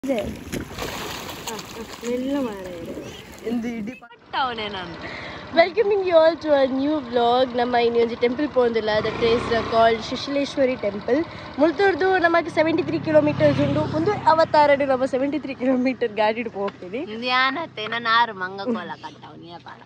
Welcoming you all to a new vlog. Namma inni onji temple pondilla, that is called Shishaleshwari temple. Multurdu namaga 73 kilometers undu. Mundu avataradu nama 73 kilometer gaadi idu pogtidi. Indianate nanaru mangakola kattavni apara.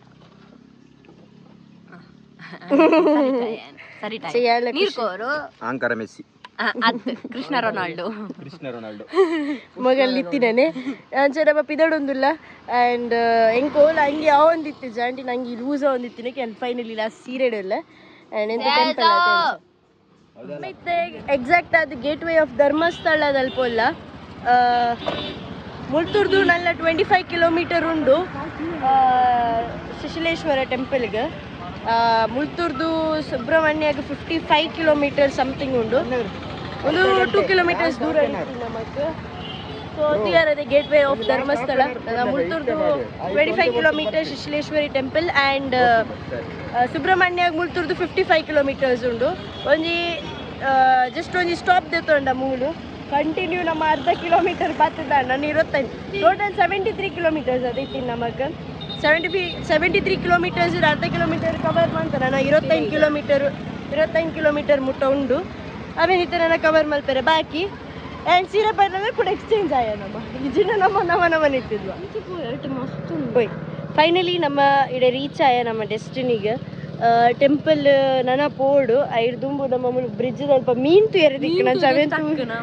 Sari tayan. Nirkoru. Ankara Messi. Krishna Ronaldo. ಮಗಲ್ಲಿತ್ತಿನೇನೆ ನಮ್ಮ ಪಿದಡೊಂದುಲ್ಲ and ಎಂಕೋಲ ಹಂಗೆ ಒಂದಿತ್ತು ಜಾಂಟಿ ನಂಗೆ ಲೂಸ ಒಂದಿತ್ತಿನ ಕ್ಯಾನ್ finally last ಸೀರೆಡ್ ಇಲ್ಲ ಆ್ಯಂಡ್ ಎಂತ ಟೆಂಪಲ್ ಮತ್ತೆ ಎಕ್ಸಾಕ್ಟ್ ಅದು ಗೇಟ್ ವೇ ಆಫ್ ಧರ್ಮಸ್ಥಳದಲ್ಲಿ ಪೋಲ್ಲ ಮುಳ್ತುರ್ದು ನಲ್ಲ 25 ಕಿಲೋಮೀಟರ್ ಉಂಡು ಶಿಶಿಲೇಶ್ವರ ಟೆಂಪಲ್ಗೆ ಮುಳ್ತುರ್ದು ಸುಬ್ರಹ್ಮಣ್ಯಗೆ 55 ಕಿಲೋಮೀಟರ್ ಸಮಥಿಂಗ್ ಉಂಡು ಒಂದು 2 ಕಿಲೋಮೀಟರ್ಸ್ ದೂರ ನಮಗೆ so there the gateway of Dharmasthala ಮುಳ್ತುರ್ದು 25 kilometre Shishileshwari temple and Subrahmanya ಮುಳ್ತುರ್ದು 55 ಕಿಲೋಮೀಟರ್ಸ್ ಉಂಡು ಒಂಜಿ ಜಸ್ಟ್ ಒಂಜಿ ಸ್ಟಾಪ್ ದೆತ್ತೊಂಡ ಮೂಲು ಕಂಟಿನ್ಯೂ ನಮ್ಮ ಅರ್ಧ ಕಿಲೋಮೀಟರ್ ಬರ್ತದ ನಾನು 25 ಟೋಟಲ್ 73 ಕಿಲೋಮೀಟರ್ಸ್ ಅದೈತಿ ನಮಗೆ 73 ಕಿಲೋಮೀಟರ್ಸ್ ಅರ್ಧ ಕಿಲೋಮೀಟರ್ ಕವರ್ ಮಾಡ್ತಾರೆ ನಾನು 25 ಕಿಲೋಮೀಟರ್ ಮುಟ್ಟ ಉಂಡು ಅವೇನಿತ್ತು ನನ್ನ ಕವರ್ ಮಲ್ಪರೆ ಬಾಕಿ ಆ್ಯಂಡ್ ಸೀರೆ ಬರಲ್ಲ ಕೂಡ ಎಕ್ಸ್ಚೇಂಜ್ ಆಯ ನಮ್ಮ ಇಜಿನ ನಮ್ಮ ನಿಂತಿದ್ವು ಹೋಯ್ ಫೈನಲಿ ನಮ್ಮ ಇಡೆ ರೀಚ್ ಆಯ ನಮ್ಮ ಡೆಸ್ಟಿನಿಗೆ ಟೆಂಪಲ್ ನನ್ನ ಪೋಡು ಐದು ದುಂಬು ನಮ್ಮ ಬ್ರಿಡ್ಜ್ ಸ್ವಲ್ಪ ಮೀನ್ ತು ಎರದಿಕ್ಕೆ ನಾನು ಸೆವೆಂತ್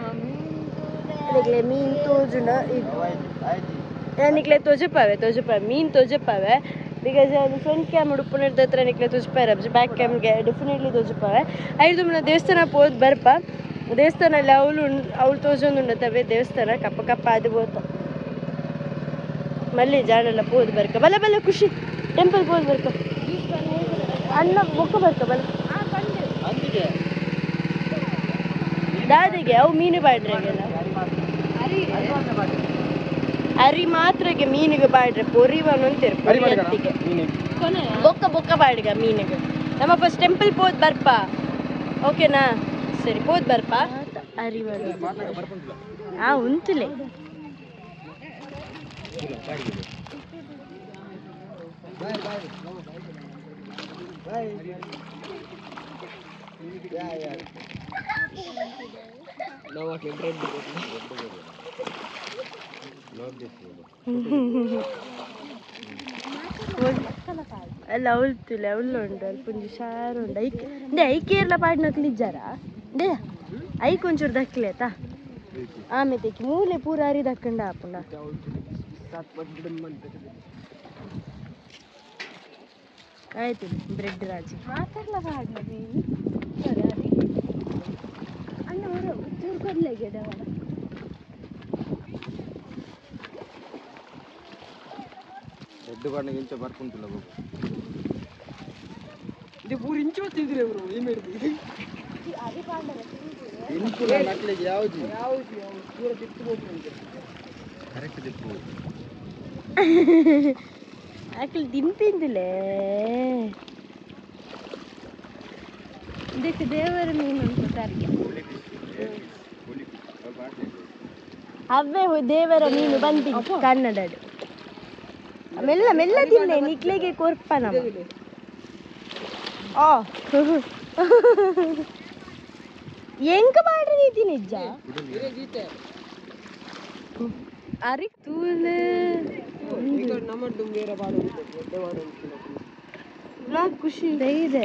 ಮೀನ್ ತೋಜುಂಡ ನಿಕ್ಲೆ ತೋಜಪಾವೆ ಮೀನ್ ತೋಜಪಾವೆ ಬಿಕಾಸ್ ಅದು ಫ್ರಂಟ್ ಕ್ಯಾಮ್ ಉಡುಪುನದ ಹತ್ರ ನಿಕ್ಲೆ ತೋಜಪಾರೆ ಬ್ಯಾಕ್ ಕ್ಯಾಮ್ಗೆ ಡೆಫಿನೆಟ್ಲಿ ತೋಜಪಾವೆ ಐದು ದೇವಸ್ಥಾನ ಪೋದ್ ಬರ್ಪ ದೇವಸ್ಥಾನಲ್ಲಿ ಅವಳು ತೋಜೊಂದುಂಡತವೆ ದೇವಸ್ಥಾನ ಕಪ್ಪ ಅದು ಹೋತ ಮಲ್ಲಿ ಜಾನೆಲ್ಲ ಪೋದ್ ಬರ್ಕ ಬಲ್ಲ ಖುಷಿ ಟೆಂಪಲ್ ಪೋದ್ ಬರ್ಕ ಅನ್ನ ಬೊಕ್ಕ ಬರ್ಕ ಬಲ್ಲ ದಾದಿಗೆ ಅವು ಮೀನು ಬಾಡ್ರೆಗೆಲ್ಲ ಅರಿ ಮಾತ್ರಗೆ ಮೀನಿಗೆ ಬಾಡ್ರೆ ಪೊರಿವನು ಅಂತೀರಿ ಪೊರಿಯತ್ತಿಗೆ ಬೊಕ್ಕ ಬಾಡಿಗ ಮೀನಿಗೆ ನಮ್ಮ ಫಸ್ಟ್ ಟೆಂಪಲ್ ಪೋದ್ ಬರ್ಪ ಓಕೆನಾ ಸರಿ ಪೋದ್ ಬರ್ಪ ಅರಿವನು ಉಂತುಲೆ ಅಲ್ಲ ಅವಳ್ತಿಲ್ಲ ಅವಳು ಉಂಟು ಅಲ್ಪ ಒಂದು ಶಾರು ಉಂಟು ಐಕೇರ್ಲ ಪಾಡ್ನಕ್ಲು ಇಜ್ಜಾರಾ ದೇ ಐಕ್ ಒಂಚೂರು ದಕ್ಲೆ ಆಯ್ತಾ ಆಮೇಲೆ ಮೂಲೆ ಪೂರ ಹರಿ ದಕ್ಕಂಡ ಹಾಪುಂಡ ಆಯ್ತು ಬ್ರೆಡ್ ರಾಜಿ ಮಾತಾಡ್ಲ ಪಾಡ್ನ ಅಣ್ಣ ಅವರು ಚೂರು ಕೊಡ್ಲಾಗೆ ದೊಡ್ಡ ಬಾಡಿಗೆ ಇಂಚ ಬರ್ಕೊಂತಿಲ್ಲ ಇದು ಪೂರ ಇಂಚು ಹೊತ್ತಿದ್ರೆ ಅವರು ಏನು ಮಾಡಿದ್ರು ಇಂಚುಲ ನಕ್ಲಿಗೆ ಯಾವುದು ಪೂರ ತಿತ್ತು ಹೋಗ್ತಂತೆ ಕರೆಕ್ಟ್ ತಿತ್ತು ಆಕಳು ದಿಂಪಿಂದಿಲ್ಲೇ ಇದಕ್ಕೆ ದೇವರ ಮೀನು ಅಂತಾರೆ ಅವೇ ದೇವರ ಮೀನು ಬಂದಿದ್ದು ಕನ್ನಡದು ಮೆಲ್ಲ ತಿನ್ನೆ ನಿಕ್ಲೆಗೆ ಕೊರ್ಪ ನಮ್ಮ ಎಂಕ ಮಾಡ್ರಿ ನೀತಿ ನಿಜ ಅರಿ ತೂಲೆ ನಮ್ಮದು ಬೇರೆ ಬಾಡು ಖುಷಿ ಇದೆ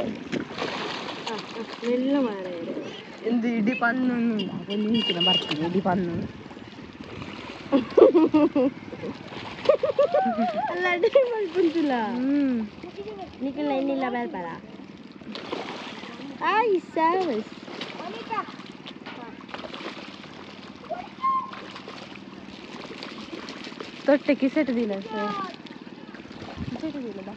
ಮೆಲ್ಲ ಮಾರ ಎಂದು ಇಡೀ ಪನ್ನು ನಿಂತಿನ ಬರ್ತೀನಿ ಇಡೀ ಪನ್ನು ಅಲ್ಲ ಅಡುಗೆ ಮಾಡ್ಕೊಂತಿಲ್ಲ ನಿಖಿಲ್ ಏನಿಲ್ಲ ಬೇರ್ಬಾರ ಆಯ್ ಸರ್ವಿಸ್ ತೊಟ್ಟೆ ಕಿಸೆಟದಿಲ್ಲ ಸರ್ ಕಿಸೆಟದಿಲ್ಲ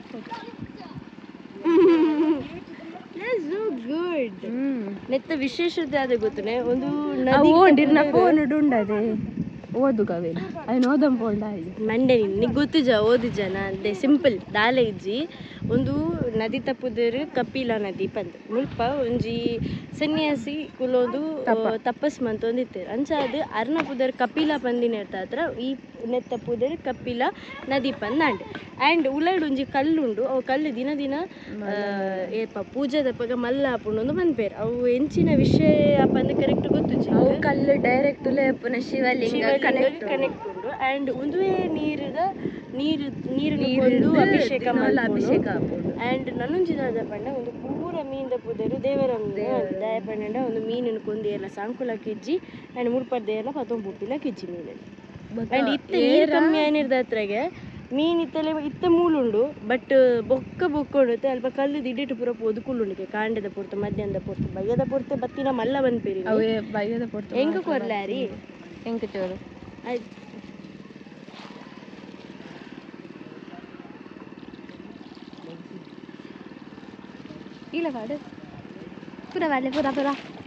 ಗುಡ್ ನೆತ್ತ ವಿಶೇಷತೆ ಅದೇ ಗೊತ್ತನೆ ಒಂದು ನದಿ ಫೋನ್ ಉಂಡದೆ ಓದು ಕಾವೇರಿ ಅದು ಓದಂ ಪೋಂಡ ಮಂಡೆ ನಿನಗೆ ಗೊತ್ತುಜ ಓದುಜ ಅದೇ ಸಿಂಪಲ್ ದಾಲೆ ಇಜ್ಜಿ ಒಂದು ನದಿ ತಪ್ಪುದರು ಕಪಿಲ ನದಿ ಪಂದ್ ಮುಲ್ಪ ಒಂಜಿ ಸನ್ಯಾಸಿ ಕುಲೋದು ತಪಸ್ ಮಂತೊಂದಿತ್ತೇರು ಅಂಚ ಅದು ಅರ್ನಪುದರ್ ಕಪಿಲ ಪಂದಿನ ಹತ್ರ ಈ ನೆತ್ತಪುದರ್ ಕಪಿಲ ನದಿ ಪಂದ್ ಆಂಡ್ ಆ್ಯಂಡ್ ಉಳ್ಳಾಡ್ ಒಂಜಿ ಕಲ್ಲುಂಡು ಅವು ಕಲ್ಲು ದಿನ ದಿನ ಏಪ ಪೂಜೆ ದಪ್ಪಗ ಮಲ್ಲ ಹಾಪುಂಡು ಒಂದು ಮನ್ಪೇರು ಅವು ಎಂಚಿನ ವಿಷಯ ಪಂದ್ ಕರೆಕ್ಟ್ ಗೊತ್ತುಜಿ ಅವು ಕಲ್ಲು ಡೈರೆಕ್ಟ್ ಪುನ ಶಿವಲಿಂಗ ಕನೆಕ್ಟ್ ಉಂಡು ಆ್ಯಂಡ್ ಒಂದುವೇ ನೀರು ಒಂದು ಅಭಿಷೇಕ ಹಾಪುಂಡು ಆ್ಯಂಡ್ ನನ್ನೊಂಜಿದಾದ ಪಂಡ ಒಂದು ಪೂರ ಮೀನ್ದ ಪುದರು ದೇವರ ದಯ ಪಂಡ ಒಂದು ಮೀನಿನ ಕೊಂದಿ ಎಲ್ಲ ಸಾಂಕುಲ ಕೆಜ್ಜಿ ಆ್ಯಂಡ್ ಮುಡ್ಪರ್ದೆ ಎಲ್ಲ ಪತ್ತೊಂದು ಬುಟ್ಟಿಲ ಕೆಜ್ಜಿ ಮೀನಲ್ಲಿ ಆ್ಯಂಡ್ ಇತ್ತ ನೀರು ಕಮ್ಮಿ ಏನಿರ್ದ ಹತ್ರಗೆ ಮೀನು ಇತ್ತಲೆ ಇತ್ತ ಮೂಲುಂಡು ಬಟ್ ಬೊಕ್ಕ ಉಂಡು ಅಲ್ಪ ಕಲ್ಲು ದಿಡ್ಡಿಟ್ಟು ಪೂರ ಒದುಕುಳ್ಳುಂಡಿಕೆ ಕಾಂಡದ ಪೊರ್ತು ಮಧ್ಯಾಹ್ನದ ಪೊರ್ತು ಬಯ್ಯದ ಪೊರ್ತೆ ಬತ್ತಿನ ಮಲ್ಲ ಬಂದ್ಪೇರಿ ಬಯ್ಯದ ಪೊರ್ತು ಹೆಂಗ ಕೊರ್ಲಾರಿ ಹೆಂಗ ಚೋರು ಆಯ್ತು ಇಲ್ಲ ಪಾಡು ಪೂರ ಬಾಡ್ಲೆ ಪೂರ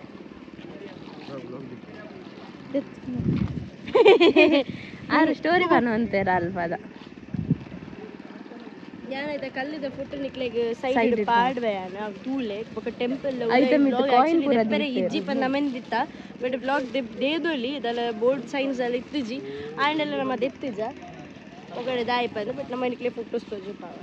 ಆರು ಸ್ಟೋರಿ ಬನ್ನು ಅಂತೀರ ಅಲ್ಪದ ಯಾನೈತ ಕಲ್ಲಿದ ಫೋಟೋ ನಿಕ್ಲೆಗ್ ಸೈಡ್ ಪಾಡ್ವೆಯಾನ ತೂಲೆ ಬೊಕ ಟೆಂಪಲ್ ಪೆರೆ ಇಜ್ಜಿ ಪನ್ ನಮೆನ್ ದಿತ್ತ ಬಟ್ ಬ್ಲಾಗ್ ದೇದೊಲಿ ಇದೆಲ್ಲ ಬೋರ್ಡ್ ಸೈನ್ಸ್ ಎಲ್ಲ ಇತ್ತಿಜಿ ಆಂಡ್ ಎಲ್ಲ ನಮ್ಮ ದೆತ್ತಿಜ ಒಗಡೆ ದಾಯಿ ಪಂದು ಬಟ್ ನಮ್ಮ ನಿಕ್ಲೆ ಫೋಟೋಸ್ ತೋಜು ಪಾವ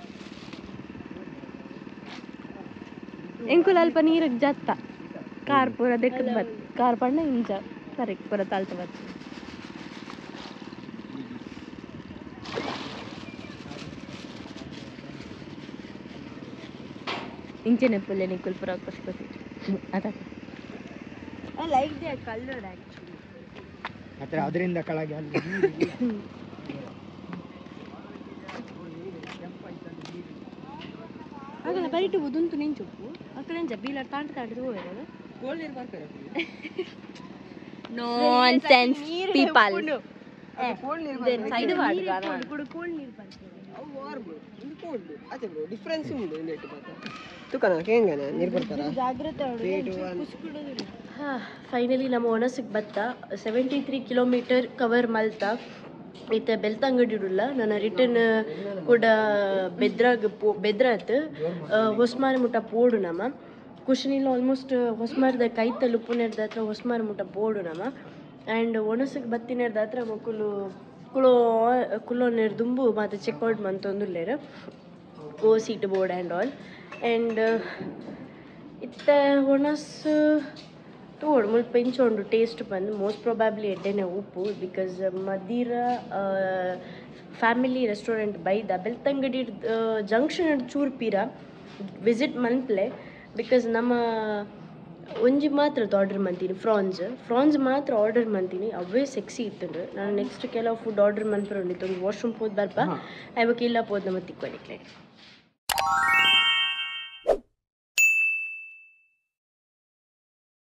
ಎಂಕುಲ ಅಲ್ಪ ನೀರಿಗೆ ಜತ್ತ ಕಾರ್ ಪೂರ ದೆಕ್ಕದ ಬತ್ ಕಾರ್ ಪಂಡ ಇಂಚ ಕರೆಕ್ಟ್ ಪೂರ ತಾಳ್ತ ಬತ್ ಇಂಚೆನೆ ಪುಲ್ಲೆ ನಿಕ್ಕುಲ್ ಪೂರ ಕೊಸ್ಕೊತಿ ಅದ I like the colour actually ಮತ್ತೆ ಅದರಿಂದ ಕೆಳಗೆ ಅಲ್ಲಿ ಆಗಲ್ಲ ಬರಿಟು ಉದುಂತು ನಿಂಚುಪ್ಪು ಅಕ್ಕಲೆಂಚ ಬೀಲ ತಾಂಡ್ದು ಹೋಗೋದು ಕೋಲ್ ನೀರು ಬರ್ತಾರೆ ನಾನ್ಸೆನ್ಸ್ ಪೀಪಲ್ ಕೋಲ್ ನೀರು ಸೈಡ್ ಕೂಡ ಕೋಲ್ಡ್ ನೀರು ಬರ್ತದೆ ಅವು ವಾರ್ಮ್ ಇದು ಕೋಲ್ಡ್ ಅದೇ ಬ್ರೋ ಡಿಫ್ರೆನ್ಸ್ ಉಂಟು ನೆಟ್ ಮಾತ್ರ ತುಕನ ಹೆಂಗನ ನೀರು ಬರ್ತಾರ ಜಾಗ್ರತೆ ಫೈನಲಿ ನಮ್ಮ ಒಣಸಿಗೆ ಬತ್ತ 73 ಕಿಲೋಮೀಟರ್ ಕವರ್ ಮಲ್ತಾ ಇತ್ತೆ ಬೆಳ್ತಂಗಡಿಡುಲ್ಲ ನನ್ನ ರಿಟರ್ನ್ ಕೂಡ ಬೆದ್ರಾತ್ ಹೊಸ್ಮಾರ ಮುಟ್ಟ ಪೋಡು ನಮ್ಮ ಕುಶನಿಲ್ಲ ಆಲ್ಮೋಸ್ಟ್ ಹೊಸ್ಮಾರದ ಕೈತಲು ಉಪ್ಪುನೇರ್ದ ಹತ್ರ ಹೊಸ್ಮಾರ ಮುಟ್ಟ ಪೋಡು ನಮ್ಮ ಆ್ಯಂಡ್ ಒಣಸಿಗೆ ಬತ್ತಿನೇರ್ದ ಹತ್ರ ಕುಲೋ ದುಂಬು ಮತ್ತು ಚೆಕ್ಔಟ್ ಮಂತೊಂದುಲ್ಲೇರು ಓ seat board and all and ಇತ್ತ ಒಣಸು ತೋಡು ಮುಲ್ಪ ಇಂಚೊಂಡು ಟೇಸ್ಟ್ ಬಂದು ಮೋಸ್ಟ್ ಪ್ರೊಬ್ಯಾಬ್ಲಿ ಎಡ್ಡೆನೆ ಉಪ್ಪು ಬಿಕಾಸ್ ಮದಿರ ಫ್ಯಾಮಿಲಿ ರೆಸ್ಟೋರೆಂಟ್ ಬೈದ ಬೆಳ್ತಂಗಡಿ ಜಂಕ್ಷನ್ ಚೂರ್ಪೀರ ವಿಸಿಟ್ ಮನ್ಪ್ಲೆ ಬಿಕಾಸ್ ನಮ್ಮ ಒಂಜಿ ಮಾತ್ರ ಆರ್ಡರ್ ಮಾಡ್ತೀನಿ ಫ್ರಾನ್ಸ್ ಮಾತ್ರ ಆರ್ಡರ್ ಮಾಡ್ತೀನಿ ಅವೇ ಸೆಕ್ಸಿ ಇತ್ತು ನಾನು ನೆಕ್ಸ್ಟ್ ಕೆಲವು ಫುಡ್ ಆರ್ಡರ್ ಮಾಡ್ಬಿಟ್ಟು ಒಂದು ವಾಶ್ರೂಮ್ ಹೋದ್ ಬರ್ಪ ಅವಕ್ಕೆ ಇಲ್ಲ ಪೋದ್ ನಮ್ಮ ತಿಕ್ಕೊಳಿಕ್ಲೆ